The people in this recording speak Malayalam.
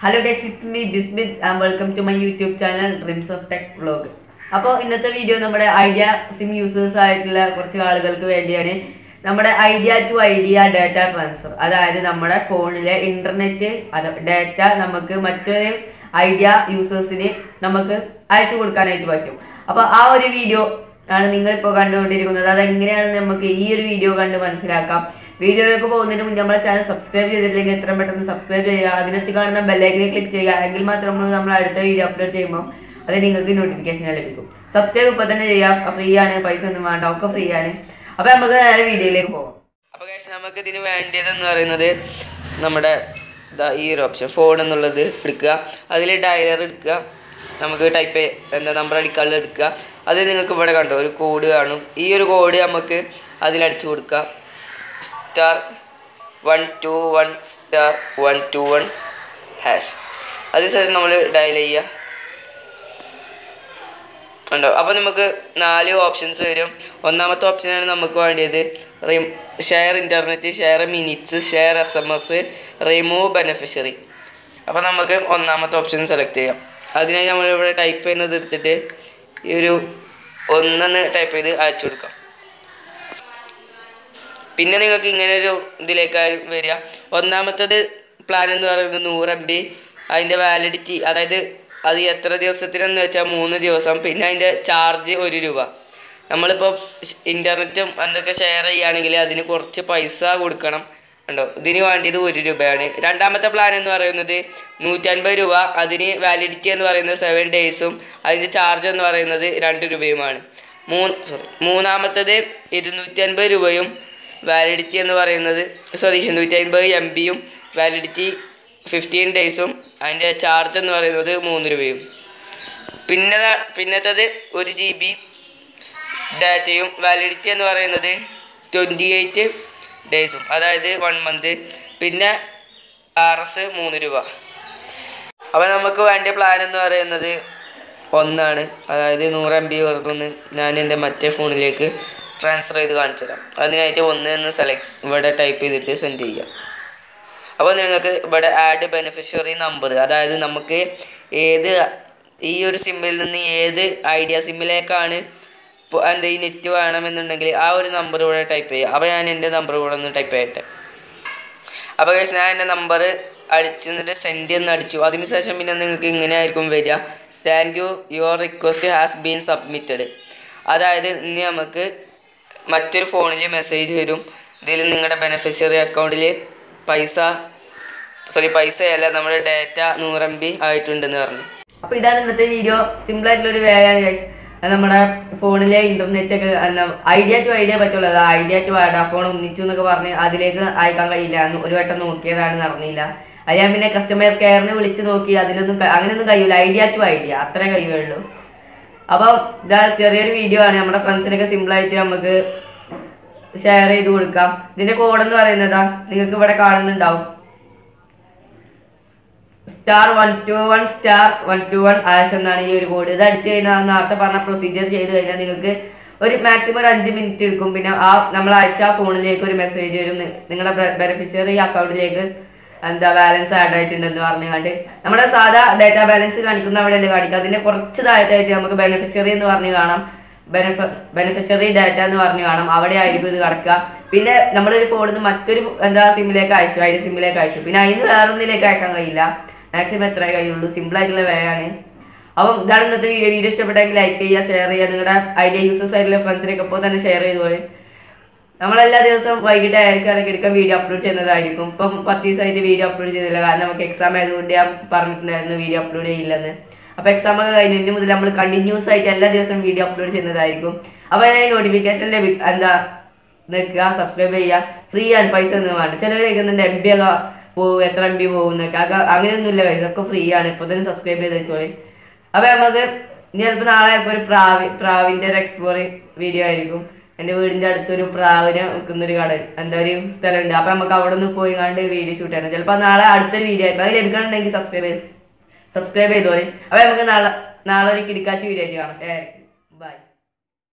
Hello guys, it's me Bismith and welcome to my YouTube channel Dreams of Tech Vlog. അപ്പോൾ ഇന്നത്തെ വീഡിയോ നമ്മുടെ ഐഡിയ സിം യൂസേഴ്സ് ആയിട്ടുള്ള കുറച്ച് ആളുകൾക്ക് വേണ്ടിയാണ്. നമ്മുടെ Idea to Idea data transfer, അതായത് നമ്മുടെ ഫോണിലെ ഇന്റർനെറ്റ് ഡാറ്റ നമുക്ക് മറ്റൊരു ഐഡിയ യൂസേഴ്സിന് നമുക്ക് അയച്ചു കൊടുക്കാനായിട്ട് പറ്റും. അപ്പോൾ ആ ഒരു വീഡിയോ ആണ് നിങ്ങളിപ്പോൾ കണ്ടുകൊണ്ടിരിക്കുന്നത്. അതെങ്ങനെയാണെന്ന് നമുക്ക് ഈ ഒരു വീഡിയോ കണ്ട് മനസ്സിലാക്കാം. വീഡിയോയിലേക്ക് പോകുന്നതിന് മുന്നേ നമ്മളെ ചാനൽ സബ്സ്ക്രൈബ് ചെയ്തിട്ടില്ലെങ്കിൽ എത്രയും പെട്ടെന്ന് സബ്സ്ക്രൈബ് ചെയ്യുക. അതിനടുത്ത് കാണുന്ന ബെല്ലൈക്കനിൽ ക്ലിക്ക് ചെയ്യുക. എങ്കിൽ മാത്രം നമ്മൾ അടുത്ത വീഡിയോ അപ്ലോഡ് ചെയ്യുമ്പോൾ അത് നിങ്ങൾക്ക് നോട്ടിഫിക്കേഷൻ ലഭിക്കും. സബ്സ്ക്രൈബ് ഇപ്പോൾ തന്നെ ചെയ്യുക, ഫ്രീ ആണ്, പൈസ ഒന്നും വേണ്ട, ഒക്കെ ഫ്രീ ആണ്. അപ്പോൾ നമുക്ക് നേരെ വീഡിയോയിലേക്ക് പോകാം. അപ്പോൾ നമുക്ക് ഇതിന് വേണ്ടതെന്ന് പറയുന്നത് നമ്മുടെ ഈ ഒരു ഓപ്ഷൻ ഫോൺ എന്നുള്ളത് എടുക്കുക, അതിൽ ഡയലർ എടുക്കുക, നമുക്ക് ടൈപ്പ് നമ്പർ അടിക്കാനുള്ള എടുക്കുക. അത് നിങ്ങൾക്ക് ഇവിടെ കണ്ടോ ഒരു കോഡ് കാണും. ഈ ഒരു കോഡ് നമുക്ക് അതിലടിച്ചു കൊടുക്കുക. *121*121#. അതിനുശേഷം നമ്മൾ ഡയൽ ചെയ്യുക. ഉണ്ടോ? അപ്പോൾ നമുക്ക് 4 ഓപ്ഷൻസ് വരും. ഒന്നാമത്തെ ഓപ്ഷനാണ് നമുക്ക് വേണ്ടിയത് share internet, share minutes, share SMS, remove beneficiary. അപ്പോൾ നമുക്ക് ഒന്നാമത്തെ ഓപ്ഷൻ സെലക്ട് ചെയ്യാം. അതിനായി നമ്മളിവിടെ ടൈപ്പ് ചെയ്യുന്നത് എടുത്തിട്ട് ഈ ഒരു 1 ടൈപ്പ് ചെയ്ത് അയച്ചു കൊടുക്കാം. പിന്നെ നിങ്ങൾക്ക് ഇങ്ങനെ ഒരു ഇതിലേക്കാരും വരിക. ഒന്നാമത്തത് പ്ലാൻ എന്ന് പറയുന്നത് 100 MB, അതിൻ്റെ വാലിഡിറ്റി, അതായത് അത് എത്ര ദിവസത്തിനെന്ന് വെച്ചാൽ 3 ദിവസം. പിന്നെ അതിൻ്റെ ചാർജ് ₹1. നമ്മളിപ്പോൾ ഇൻ്റർനെറ്റും എന്തൊക്കെ ഷെയർ ചെയ്യുകയാണെങ്കിൽ അതിന് കുറച്ച് പൈസ കൊടുക്കണം. ഉണ്ടോ? ഇതിന് വേണ്ടിയത് ₹1. രണ്ടാമത്തെ പ്ലാൻ എന്ന് പറയുന്നത് ₹150. അതിന് വാലിഡിറ്റി എന്ന് പറയുന്നത് 7 days-ഉം അതിൻ്റെ ചാർജ് എന്ന് പറയുന്നത് ₹2. മൂന്നാമത്തത് ₹250, വാലിഡിറ്റി എന്ന് പറയുന്നത് 150 MB-യും വാലിഡിറ്റി 15 days-ഉം അതിൻ്റെ ചാർജ് എന്ന് പറയുന്നത് ₹3. പിന്നത്തത് 1 GB ഡാറ്റയും വാലിഡിറ്റി എന്ന് പറയുന്നത് 28 days-ഉം, അതായത് 1 month. പിന്നെ RS ₹3. അപ്പോൾ നമുക്ക് വേണ്ട പ്ലാൻ എന്ന് പറയുന്നത് 1 അതായത് 100 MB വർക്കൊന്ന് ഞാൻ എൻ്റെ മറ്റേ ഫോണിലേക്ക് ട്രാൻസ്ഫർ ചെയ്ത് കാണിച്ചു തരാം. അതിനായിട്ട് 1 എന്ന് ഇവിടെ ടൈപ്പ് ചെയ്തിട്ട് സെൻഡ് ചെയ്യുക. അപ്പോൾ നിങ്ങൾക്ക് ഇവിടെ ആഡ് ബെനിഫിഷ്യറി നമ്പർ, അതായത് നമുക്ക് ഈ ഒരു സിമ്മിൽ നിന്ന് ഏത് ഐഡിയ സിമ്മിലേക്കാണ് ഈ നെറ്റ് വേണമെന്നുണ്ടെങ്കിൽ ആ ഒരു നമ്പർ ഇവിടെ ടൈപ്പ് ചെയ്യുക. അപ്പോൾ ഞാൻ എൻ്റെ നമ്പർ ഇവിടെ ഒന്ന് ടൈപ്പ് ചെയ്യട്ടെ. അപ്പോൾ ഞാൻ എൻ്റെ നമ്പർ അടിച്ചിട്ട് സെൻഡ് എന്ന് അടിച്ചു. അതിനുശേഷം പിന്നെ നിങ്ങൾക്ക് ഇങ്ങനെ ആയിരിക്കും വരിക, thank you, your request has been submitted. അതായത് ഇനി നമുക്ക് മറ്റൊരു ഫോണിൽ മെസ്സേജ് വരും, ഇതിൽ നിങ്ങളുടെ ബെനിഫിഷ്യറി അക്കൗണ്ടിൽ പൈസയല്ല നമ്മുടെ ഡാറ്റ 100 MB ആയിട്ടുണ്ടെന്ന് പറഞ്ഞു. അപ്പോൾ ഇതാണ് ഇന്നത്തെ വീഡിയോ. സിമ്പിളായിട്ടുള്ളൊരു വേയാണ് ഗൈസ്. നമ്മുടെ ഫോണിലെ ഇൻ്റർനെറ്റ് ഒക്കെ ഐഡിയ ടു ഐഡിയ പറ്റുള്ളൂ. അത് ഐഡിയ ടു ഫോൺ ഒന്നിച്ചു എന്നൊക്കെ പറഞ്ഞ് അതിലേക്ക് അയക്കാൻ കഴിയില്ല. ഒരു വട്ടം നോക്കിയതാണ്, നടന്നില്ല. അത് ഞാൻ പിന്നെ കസ്റ്റമർ കെയറിന് വിളിച്ച് നോക്കി, അങ്ങനെയൊന്നും കഴിയില്ല. ഐഡിയ ടു ഐഡിയ അത്രേ കഴിയുള്ളൂ. അപ്പോൾ ഇതാണ് ചെറിയൊരു വീഡിയോ ആണ്. നമ്മുടെ ഫ്രണ്ട്സിനൊക്കെ സിമ്പിളായിട്ട് നമുക്ക് ഷെയർ ചെയ്ത് കൊടുക്കാം. ഇതിൻ്റെ കോഡെന്ന് പറയുന്നതാ നിങ്ങൾക്ക് ഇവിടെ കാണുന്നുണ്ടാവും, *121*121# എന്നാണ് ഈ ഒരു കോഡ്. ഇത് അടിച്ചു കഴിഞ്ഞാൽ നേരത്തെ പറഞ്ഞ പ്രൊസീജിയർ ചെയ്ത് കഴിഞ്ഞാൽ നിങ്ങൾക്ക് ഒരു മാക്സിമം 5 മിനിറ്റ് എടുക്കും. പിന്നെ നമ്മൾ അയച്ച ഫോണിലേക്ക് ഒരു മെസ്സേജ് വരും, നിങ്ങളുടെ ബെനിഫിഷ്യറി അക്കൗണ്ടിലേക്ക് ബാലൻസ് ആഡ് ആയിട്ടുണ്ടെന്ന് പറഞ്ഞുകൊണ്ട്. നമ്മുടെ സാധാ ഡാറ്റാ ബാലൻസ് കാണിക്കുന്ന അവിടെയല്ലേ കാണിക്കുക, അതിൻ്റെ കുറച്ച് താഴത്തായിട്ട് നമുക്ക് ബെനിഫിഷ്യറി എന്ന് പറഞ്ഞ് കാണാം, ബെനിഫിഷ്യറി ഡാറ്റ എന്ന് പറഞ്ഞ് കാണാം. അവിടെ ആയിരിക്കും ഇത് കിടക്കുക. പിന്നെ നമ്മളൊരു ഫോണിൽ നിന്ന് മറ്റൊരു സിമ്മിലേക്ക് അയച്ചു, ഐഡിയ സിമ്മിലേക്ക് അയച്ചു. പിന്നെ അതിന് വേറൊന്നിലേക്ക് അയക്കാൻ കഴിയില്ല. മാക്സിമം എത്ര കഴിയുള്ളൂ. സിമ്പിളായിട്ടുള്ള വേ ആണ്. അപ്പം ഇതാണ് ഇന്നത്തെ വീഡിയോ. ഇഷ്ടപ്പെട്ടെങ്കിൽ ലൈക്ക് ചെയ്യുക, ഷെയർ ചെയ്യുക. നിങ്ങളുടെ ഐഡിയ യൂസേഴ്സ് ആയിട്ടുള്ള ഫ്രണ്ട്സിനൊക്കെ ഇപ്പോൾ തന്നെ ഷെയർ ചെയ്തോളൂ. നമ്മളെല്ലാ ദിവസവും വൈകിട്ട് എടുക്കാൻ വീഡിയോ അപ്ലോഡ് ചെയ്യുന്നതായിരിക്കും. ഇപ്പം 10 ദിവസമായിട്ട് വീഡിയോ അപ്ലോഡ് ചെയ്തില്ല, കാരണം നമുക്ക് എക്സാം ആയതുകൊണ്ട് ഞാൻ പറഞ്ഞിട്ടുണ്ടായിരുന്നു വീഡിയോ അപ്ലോഡ് ചെയ്യില്ലെന്ന്. അപ്പോൾ എക്സാം ഒക്കെ കഴിഞ്ഞതിന് മുതൽ നമ്മൾ കണ്ടിന്യൂസ് ആയിട്ട് എല്ലാ ദിവസവും വീഡിയോ അപ്ലോഡ് ചെയ്യുന്നതായിരിക്കും. അപ്പോൾ അതിന് നോട്ടിഫിക്കേഷൻ നിൽക്കുക, സബ്സ്ക്രൈബ് ചെയ്യുക. ഫ്രീ ആണ്, പൈസ ഒന്നും വേണ്ട. ചിലർ കേൾക്കുന്നുണ്ട് MB ഒക്കെ പോകും, എത്ര MB പോകുന്നൊക്കെ. അങ്ങനെയൊന്നുമില്ല, ഇതൊക്കെ ഫ്രീ ആണ്. ഇപ്പോൾ തന്നെ സബ്സ്ക്രൈബ് ചെയ്ത് വെച്ചോളി. അപ്പോൾ നമുക്ക് ഇനി ചിലപ്പോൾ നാളെ ചിലപ്പോൾ ഒരു പ്രാവിൻ്റെ ഒരു എക്സ്പ്ലോറിങ് വീഡിയോ ആയിരിക്കും. എൻ്റെ വീടിൻ്റെ അടുത്തൊരു പ്രാവിനെ വെക്കുന്നൊരു ഒരു സ്ഥലമുണ്ട്. അപ്പോൾ നമുക്ക് അവിടെ നിന്ന് പോയി കണ്ട് വീഡിയോ ഷൂട്ട് ചെയ്യണം. ചിലപ്പോൾ നാളെ അടുത്തൊരു വീഡിയോ ആയിരിക്കും. അത് ലഭിക്കണമെങ്കിൽ സബ്സ്ക്രൈബ് ചെയ്തോളി. അപ്പോൾ നമുക്ക് നാളെ ഒരു കിടക്കാച്ച വീഡിയോ ആയിട്ട് കാണാം.